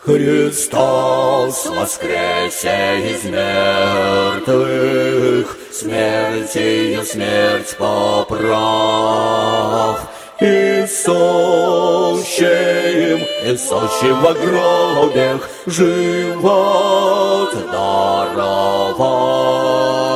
Христос воскресе из мертвых, смертью смерть поправ, и сущим во гробе живот даровал.